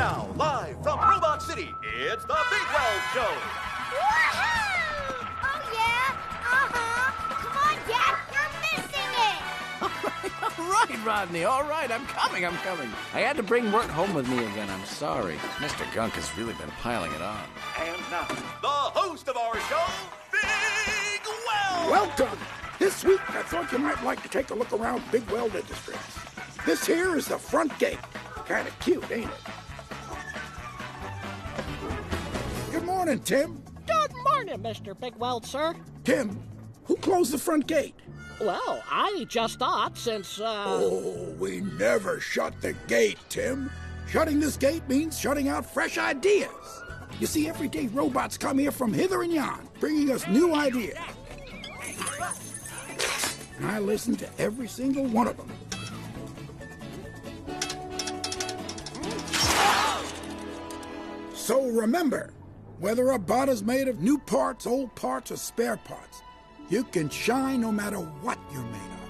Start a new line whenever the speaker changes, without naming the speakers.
now, live from Robot City, it's the Bigweld Show.
Woohoo! Oh, yeah? Come on, Dad, you're missing it!
All right, Rodney, all right, I'm coming. I had to bring work home with me again, I'm sorry. Mr. Gunk has really been piling it on.
And now, the host of our show, Bigweld!
Welcome! This week, I thought you might like to take a look around Bigweld Industries. This here is the front gate. Kind of cute, ain't it? Good morning, Tim.
Good morning, Mr. Bigweld, sir.
Tim, who closed the front gate?
Well, I just thought since,
Oh, we never shut the gate, Tim. Shutting this gate means shutting out fresh ideas. You see, everyday robots come here from hither and yon, bringing us new ideas. And I listen to every single one of them. So remember, whether a bot is made of new parts, old parts, or spare parts, you can shine no matter what you're made of.